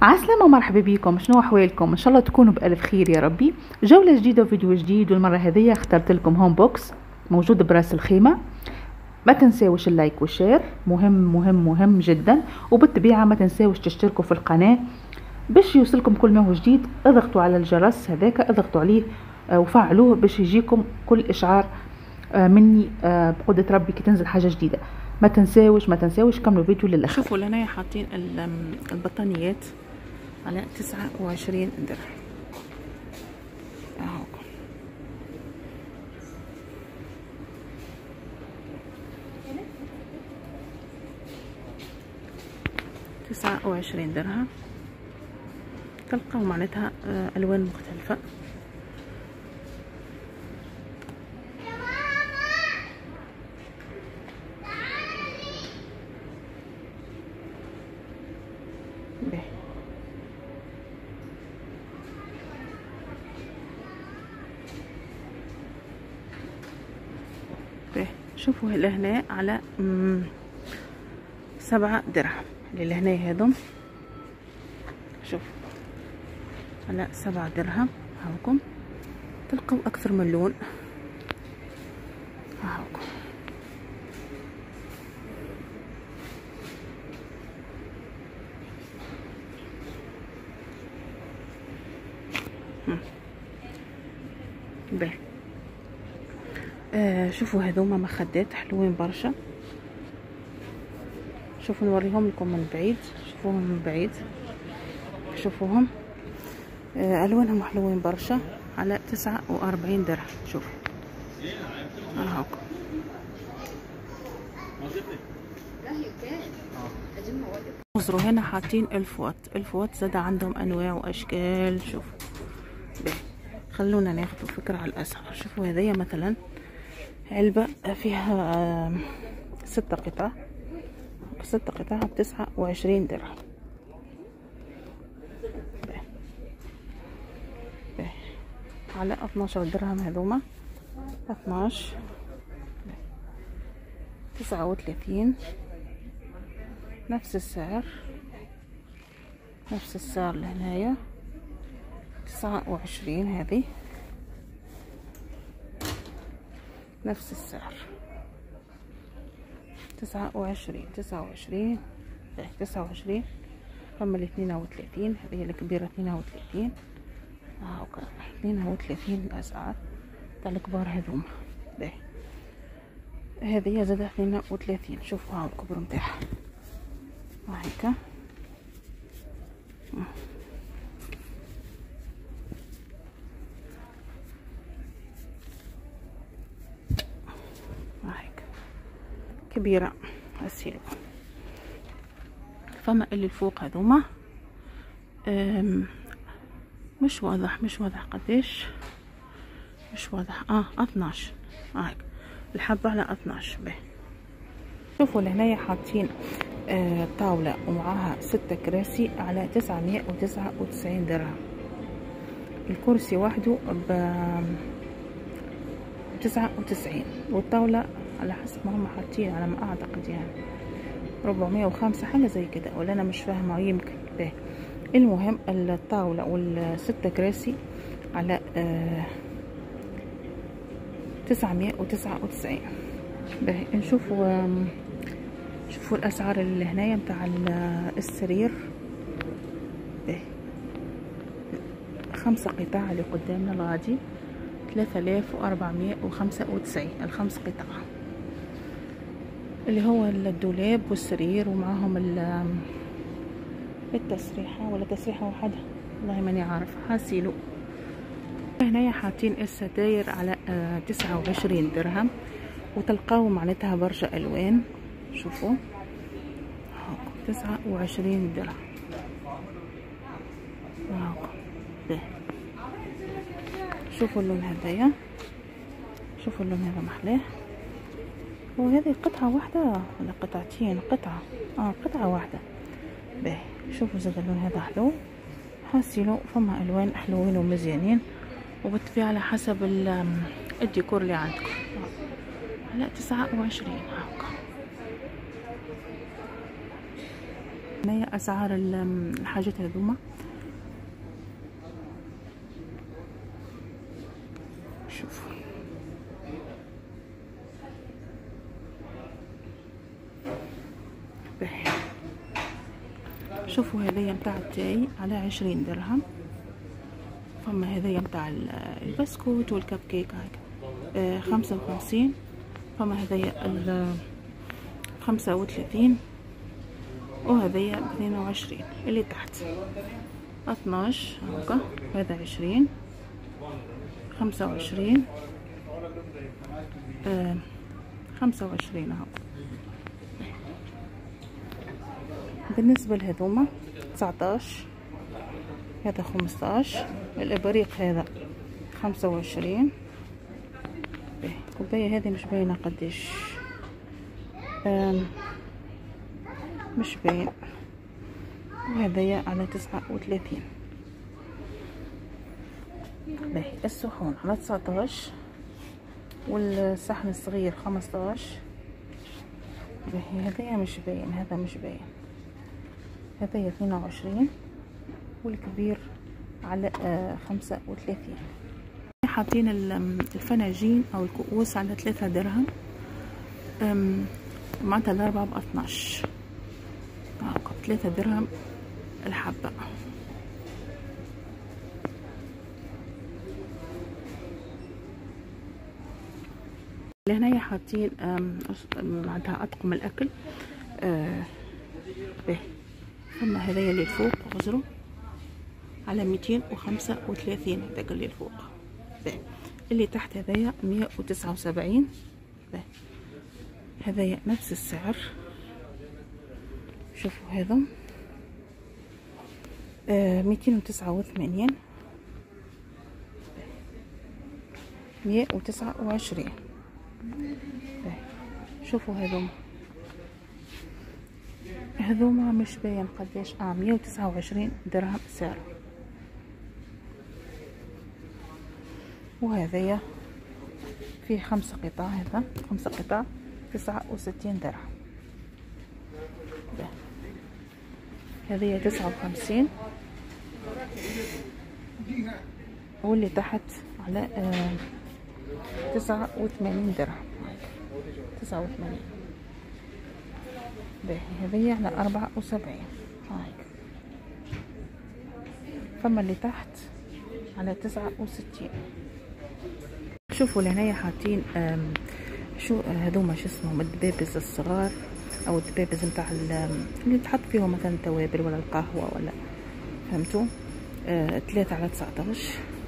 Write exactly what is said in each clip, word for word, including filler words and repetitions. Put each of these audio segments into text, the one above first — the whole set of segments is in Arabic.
عسلامة ومرحبا بكم. شنو احوالكم؟ ان شاء الله تكونوا بالف خير يا ربي. جولة جديدة وفيديو جديد، والمرة هذه اخترت لكم هوم بوكس موجود براس الخيمة. ما تنساوش اللايك والشير، مهم مهم مهم جدا. وبالطبيعة ما تنساوش تشتركوا في القناة باش يوصلكم كل ما هو جديد. اضغطوا على الجرس هذاك، اضغطوا عليه وفعلوه باش يجيكم كل اشعار مني بقدرة ربي كي تنزل حاجة جديدة. ما تنساوش ما تنساوش كملوا فيديو للاخر. شوفوا لهنا حاطين البطانيات على تسعة وعشرين درهم اهو، تسعة وعشرين درهم. تلقاو معناتها الوان مختلفة. شوفوا لهنا على سبعة درهم اللي لهنا هذم. شوفوا على سبعة درهم هاكم. تلقوا اكثر من لون هاكم. باهي. آه شوفوا هذوما مخدات حلوين برشا. شوفوا نوريهم لكم من بعيد، شوفوهم من بعيد، شوفوهم آه الوانهم حلوين برشا على تسعة وأربعين درهم. شوفوا هاكم. انظروا هنا حاطين الفوات. الفوات زاد عندهم انواع واشكال. شوفوا خلونا ناخذ فكرة على الاسعار. شوفوا هذيا مثلا علبة فيها ستة قطع، ستة قطع بتسعة وعشرين درهم. على اثناشر درهم هذوما، اثناش، تسعة وثلاثين، نفس السعر نفس السعر لهنايا، تسعة وعشرين. هذه نفس السعر، تسعة وعشرين تسعة وعشرين تسعة وعشرين. فما الاثنين وثلاثين، هذه الكبيرة اثنين وثلاثين. هاكا اثنين وثلاثين الأسعار تاع الكبار هذوما. باهي هذه زاد اثنين وثلاثين. شوفوا ها الكبر نتاعها هاكا. كبيرة السيلو. فما اللي الفوق هذوما مش واضح مش واضح قديش، مش واضح. اه اثناش هاك الحبة على اثناش. به شوفوا لهنايا حاطين آه طاولة ومعاها ستة كراسي على تسعمية وتسعة وتسعين درهم. الكرسي وحده ب تسعة وتسعين، والطاولة على حسب ما هم حاطين على ما اعتقد يعني ربعمية وخمسة حاجه زي كده، ولا انا مش فاهمه يمكن. باهي المهم الطاوله والستة كراسي على آه تسعمية وتسعة وتسعين. باهي نشوفوا شوفوا الاسعار اللي هنايا متاع السرير. باهي خمسة قطع اللي قدامنا الغادي ثلاثة آلاف وأربعمية وخمسة وتسعين. الخمس قطع اللي هو الدولاب والسرير ومعاهم التسريحة، ولا تسريحة واحدة والله ماني عارفة. حاسيلو هنايا حاطين الستاير على تسعة وعشرين درهم، وتلقاو معناتها برشا الوان. شوفوا تسعة وعشرين درهم هاكا. شوفوا اللون هذايا، شوفوا اللون هذا محلاه. وهذه قطعة واحدة ولا قطعتين؟ قطعة اه قطعة واحدة. باهي شوفوا زاد اللون هذا حلو حاسيلو. فما الوان حلوين ومزيانين، وبالطبيعة على حسب الديكور اللي عندكم. على تسعة وعشرين هاكا. هنايا اسعار الحاجات هذوما. شوفوا شوفوا هذايا متاع التاي على عشرين درهم. فما هذايا متاع البسكوت والكب كيك هيك آه خمسة وخمسين. فما هذايا خمسة وثلاثين، وهذايا اثنين وعشرين. اللي تحت اثناش هكا، هذا عشرين، خمسة وعشرين، آه خمسة وعشرين هكا. بالنسبة لهذوما تسعتاش، هذا خمسطاش. الابريق هذا خمسة وعشرين. الكوباية هذه مش باينة قديش، مش باين. وهذايا على تسعة وثلاثين. باهي الصحون على تسعتاش، والصحن الصغير خمسطاش. باهي هذايا مش باين، هذا مش باين. هذايا اثنين وعشرين، والكبير على آه خمسة وثلاثين. حاطين الفناجين او الكؤوس على ثلاثة درهم، معناتها الاربعة باثناش. هاكا ثلاثة درهم الحبة. لهنايا حاطين معناتها اطقم الاكل. آه باهي ثم هذايا اللي فوق غزروا على ميتين وخمسة وثلاثين. هذاك اللي فوق. باهي اللي تحت هذايا مية وتسعة وسبعين. باهي هذايا نفس السعر. شوفوا هذا آه ميتين وتسعة وثمانين، مية وتسعة وعشرين. باهي شوفوا هذوما هذوما مش باين قديش. اه مية وتسعة وعشرين درهم سعر. وهذايا فيه خمسة قطع، هذا خمسة قطع تسعة وستين درهم. هذه تسعة وخمسين، واللي تحت على آه تسعة وثمانين درهم. تسعة وثمانين. باهي هذه على أربعة وسبعين. هايك. فما اللي تحت على تسعة وستين. شوفوا لهنايا حاطين شو هذوما شو اسمهم الدبابز الصغار او الدبابز نتاع اللي تحط فيهم مثلا توابل ولا القهوه ولا فهمتوا. آه ثلاثة على تسعتاش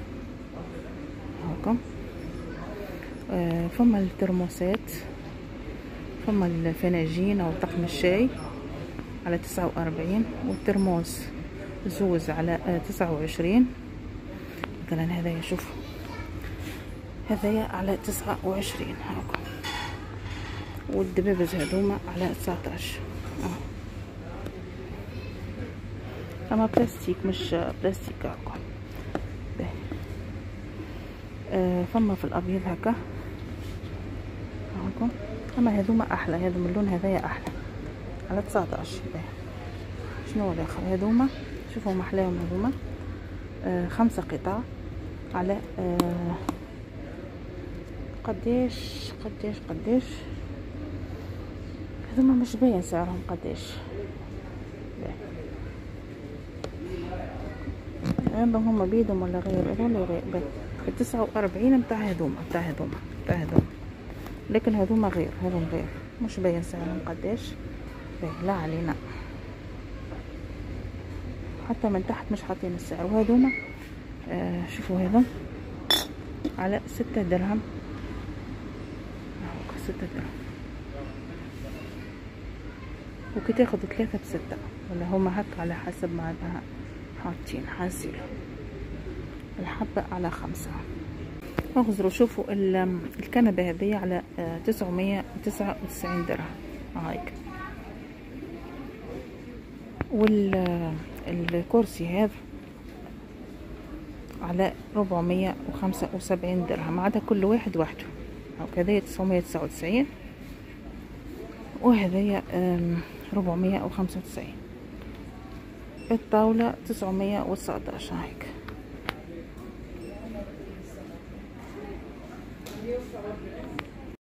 هاكم. آه فما الترموسات، فما الفناجين او طقم الشاي على تسعة وأربعين، والترموس زوز على آه تسعة وعشرين. مثلا هذايا شوفوا هذايا على تسعة وعشرين هاكم، والدبابز هذوما على تسعتاش. اه اما بلاستيك مش بلاستيك هاكم. باهي آه فما في الابيض هكا هاكم. اما هذوما احلى، هذا من اللون هذايا احلى على تسعتاش. باهي شنو الاخر هذوما شوفوا محلاهم هذوما. آه خمسة قطع على آه قديش قديش قديش هذوما مش باين سعرهم قديش. عندهم هما بيدهم ولا غير؟ هذول غير. التسعة وأربعين متاع هذوما متاع هذوما متاع هذوما، لكن هذوما غير، هذوما غير مش باين سعرهم قديش. باهي لا علينا، حتى من تحت مش حاطين السعر. وهذوما آه شوفوا هذا على ستة درهم. ستة درهم، وكي تاخد ثلاثة بستة ولا هما هكا على حسب ما حاطين حاسين. الحبة على خمسة. اغزروا شوفوا الكنبة هذه على تسعمية وتسعة وتسعين درهم هايك. والكرسي هذا على ربعمية وخمسة وسبعين درهم، عدا كل واحد وحده. هذايا تسعمية وتسعة وتسعين، وهذايا ربعمية وخمسة وتسعين. الطاولة تسعمية وتسعتاشر هيك.